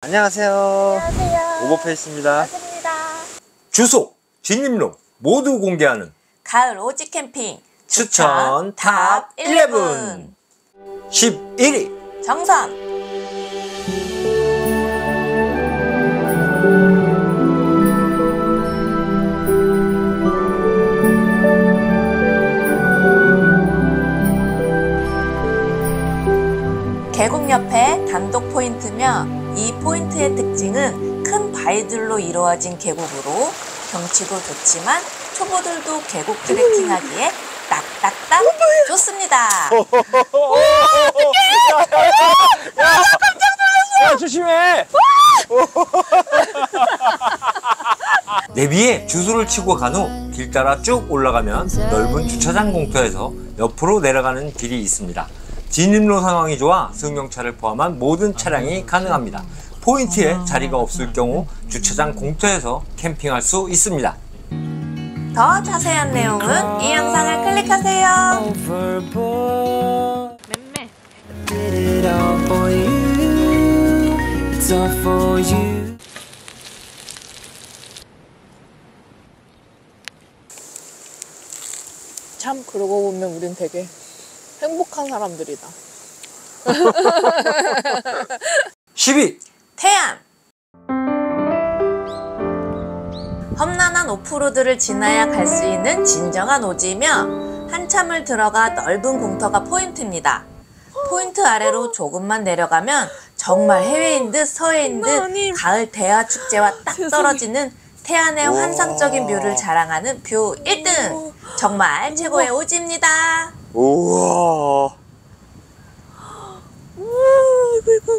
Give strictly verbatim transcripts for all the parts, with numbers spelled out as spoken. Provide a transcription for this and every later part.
안녕하세요. 안녕하세요. 오버페이스입니다. 맞습니다. 주소, 진입로 모두 공개하는 가을 오지 캠핑 추천 탑 십일. 십일 위 정선. 계곡 옆에 단독 포인트며 이 포인트의 특징은 큰 바위들로 이루어진 계곡으로 경치도 좋지만 초보들도 계곡 트레킹하기에 딱딱딱 좋습니다. 오, 어떡해! 야, 야, 야, 깜짝 놀랐어! 야, 조심해! 내비에 주소를 치고 간 후 길 따라 쭉 올라가면 넓은 주차장 공터에서 옆으로 내려가는 길이 있습니다. 진입로 상황이 좋아 승용차를 포함한 모든 차량이 가능합니다. 포인트에 자리가 없을 경우 주차장 공터에서 캠핑할 수 있습니다. 더 자세한 내용은 이 영상을 클릭하세요. 맴매. 참 그러고 보면 우린 되게 행복한 사람들이다. 십 위 태안. 험난한 오프로드를 지나야 갈 수 있는 진정한 오지이며 한참을 들어가 넓은 공터가 포인트입니다. 포인트 아래로 조금만 내려가면 정말 해외인 듯 서해인 듯 가을 대하 축제와 딱 떨어지는 태안의 환상적인 뷰를 자랑하는 뷰 일 등. 정말 최고의 오지입니다. 우와. 이거 이거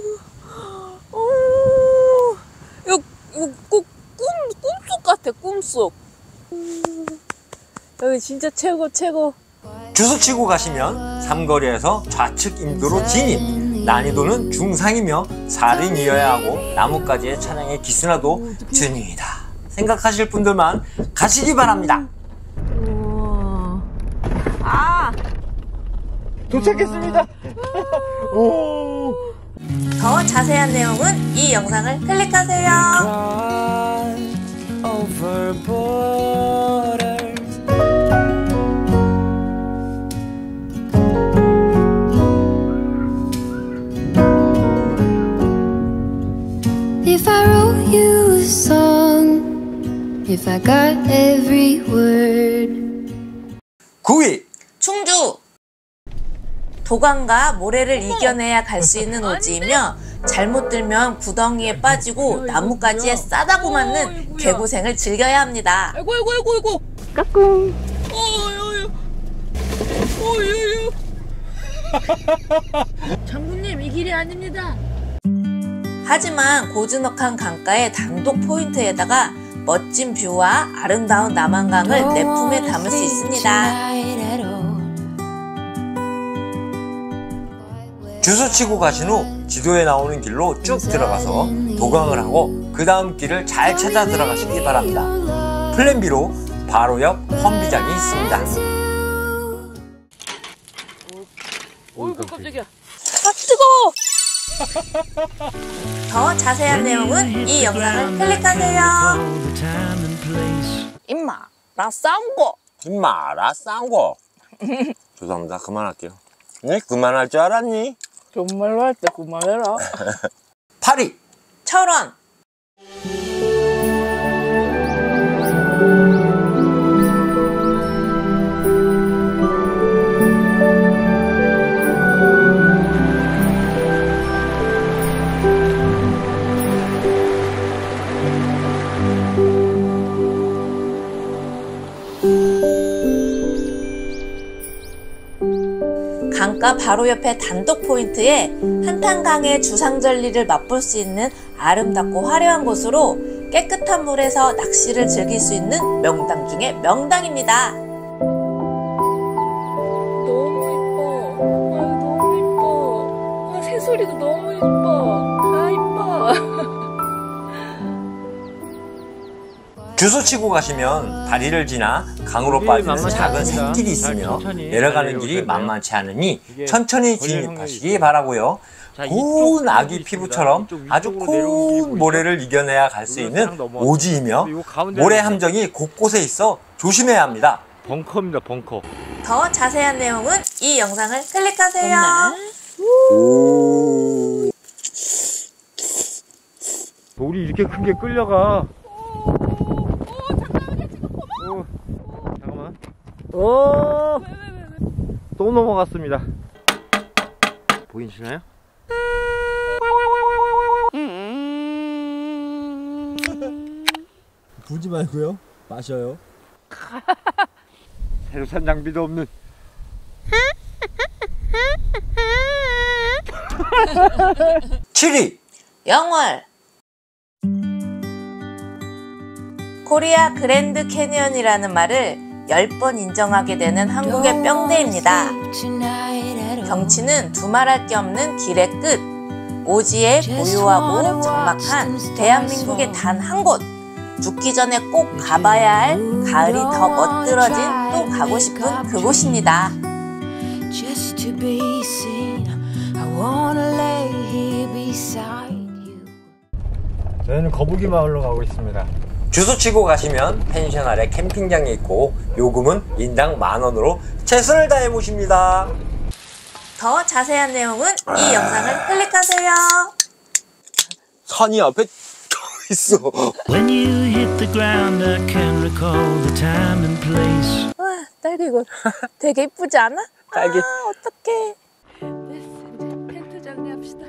오, 이거 이거 꼭 꿈, 꿈속 같아, 꿈속. 음, 여기 진짜 최고, 최고. 주소 치고 가시면 삼거리에서 좌측 인도로 진입. 난이도는 중상이며 사륜이어야 하고 나뭇가지의 차량의 기스나도 준입니다. 생각하실 분들만 가시기 바랍니다. 우와. 아! 도착했습니다. 오. 더 자세한 내용은 이 영상을 클릭하세요. If I wrote you a song, if I got every word. 구 위 충주. 도강과 모래를 이겨내야 갈 수 있는 오지이며 잘못 들면 구덩이에 빠지고 나뭇가지에 싸다고 맞는 개고생을 즐겨야 합니다. 아이고, 아이고, 아이고, 아이고. 까꿍. 어여여. 어여여. 장군님, 이 길이 아닙니다. 하지만 고즈넉한 강가의 단독 포인트에다가 멋진 뷰와 아름다운 남한강을 내 품에 담을 수 있습니다. 주소 치고 가신 후 지도에 나오는 길로 쭉 들어가서 도강을 하고 그 다음 길을 잘 찾아 들어가시기 바랍니다. 플랜 B로 바로 옆 험비장이 있습니다. 어이구, 깜짝이야. 아, 뜨거워! 더 자세한 내용은 이 영상을 클릭하세요. 임마, 나 싸운 거. 김마라 싼거. 죄송합니다. 그만할게요. 네? 그만할 줄 알았니? 정말로 할 때 그만해라. 팔 위 철원. 강가 바로 옆에 단독 포인트에 한탄강의 주상절리를 맛볼 수 있는 아름답고 화려한 곳으로 깨끗한 물에서 낚시를 즐길 수 있는 명당 중에 명당입니다. 너무 이뻐. 아유, 너무 이뻐. 아, 새소리도 너무 이뻐. 다 이뻐. 주소 치고 가시면 다리를 지나 강으로 빠지는 작은 샛길이 있으며 내려가는 길이 만만치 않으니 천천히 진입하시기 바라고요. 자, 고운 아기 피부처럼 아주 고운 모래를 이겨내야 갈 수 있는 오지이며 모래 함정이 곳곳에 있어 조심해야 합니다. 벙커입니다, 벙커. 더 자세한 내용은 이 영상을 클릭하세요. 오. 돌이 이렇게 큰 게 끌려가. 오, 잠깐만, 지금 고마워. 오, 잠깐만. 오, 왜, 왜, 왜, 왜? 또 넘어갔습니다. 보이시나요? 부지 말고요. 마셔요. 새로 산 장비도 없는. 칠 위 영월. 코리아 그랜드 캐니언이라는 말을 열 번 인정하게 되는 한국의 뿅대입니다. 경치는 두말할 게 없는 길의 끝. 오지에 고요하고 적막한 대한민국의 단 한 곳. 죽기 전에 꼭 가봐야 할 가을이 더 멋들어진 또 가고 싶은 그곳입니다. Just to be seen, I wanna lay here beside you. 저희는 거북이 마을로 가고 있습니다. 주소 치고 가시면 펜션 아래 캠핑장이 있고 요금은 인당 만 원으로 최선을 다해 모십니다. 더 자세한 내용은 이 영상을 클릭하세요. 산이 앞에 있어. When you hit the ground, I can recall the time and place. 와, 딸기 이거 되게 이쁘지 않아? 딸기. 아, 어떡해. 됐어, 이제 텐트 정리합시다.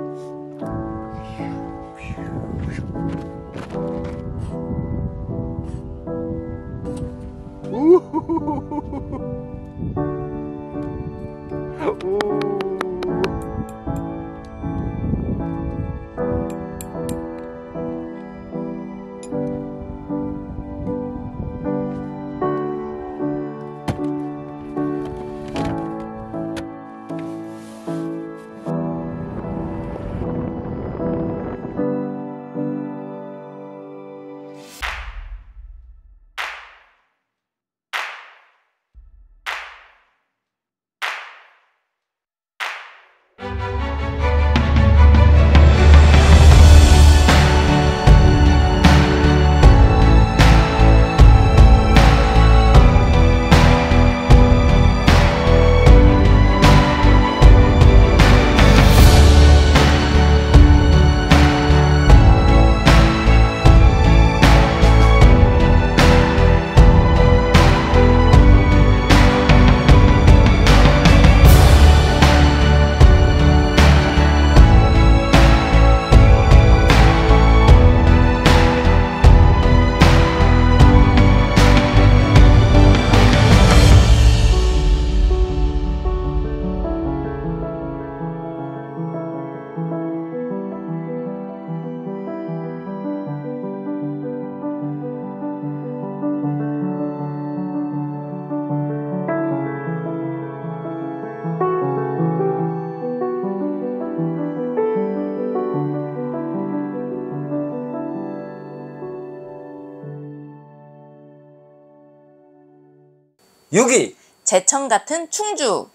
육 위 제천 같은 충주.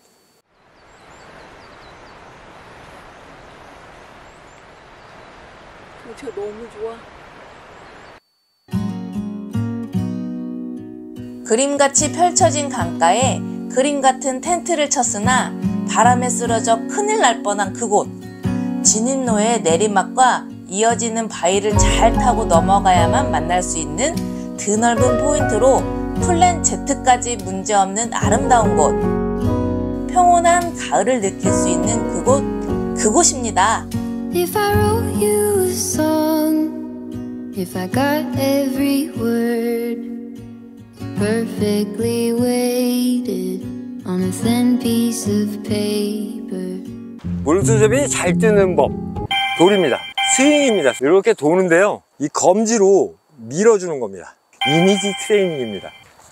경치가 너무 좋아. 그림같이 펼쳐진 강가에 그림 같은 텐트를 쳤으나 바람에 쓰러져 큰일 날 뻔한 그곳. 진입로의 내리막과 이어지는 바위를 잘 타고 넘어가야만 만날 수 있는 드넓은 포인트로 플랜 Z까지 문제없는 아름다운 곳. 평온한 가을을 느낄 수 있는 그곳, 그곳입니다. If I wrote you a song, if I got every word perfectly weighted on a thin piece of paper. 물수제비 잘 뜨는 법. 돌입니다. 스윙입니다. 이렇게 도는데요. 이 검지로 밀어주는 겁니다. 이미지 트레이닝입니다.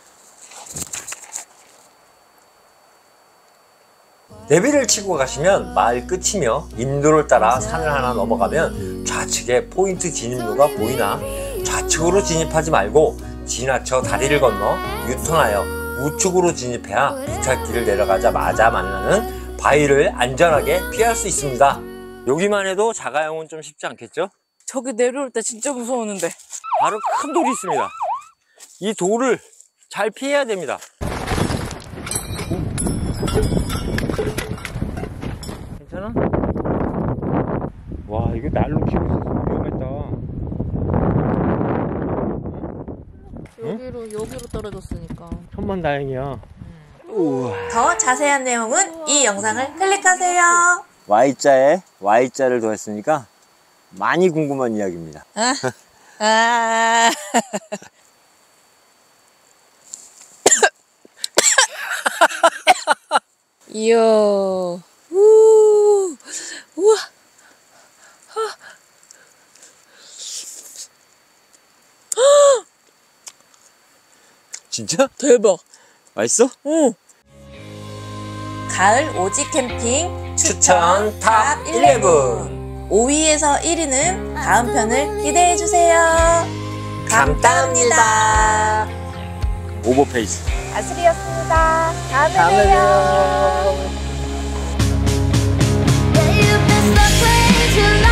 내비를 치고 가시면 마을 끝이며 인도를 따라 산을 하나 넘어가면 좌측에 포인트 진입로가 보이나 좌측으로 진입하지 말고 지나쳐 다리를 건너 유턴하여 우측으로 진입해야 비탈길을 내려가자마자 만나는 바위를 안전하게 피할 수 있습니다. 여기만 해도 자가용은 좀 쉽지 않겠죠? 저기 내려올 때 진짜 무서웠는데. 바로 큰 돌이 있습니다. 이 돌을 잘 피해야 됩니다. 괜찮아? 와, 이거 날로 키고 있어서 위험했다. 여기로 여기로 떨어졌으니까. 천만 다행이야. 우와. 더 자세한 내용은 이 영상을 클릭하세요. Y자에 Y자를 더했으니까 많이 궁금한 이야기입니다. 아. 이야. 우. 우와. 진짜? 대박. 맛있어? 응. 가을 오지 캠핑 추천 탑 십일. 오 위에서 일 위는 다음 편을 기대해 주세요. 감사합니다. 오버페이스. 아슬이었습니다. 다음에 다음에 봬요. Yeah, you've been stuck way too long.